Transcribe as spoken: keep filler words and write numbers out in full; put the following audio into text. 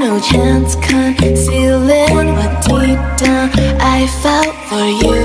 no chance concealing what deep down I felt for you.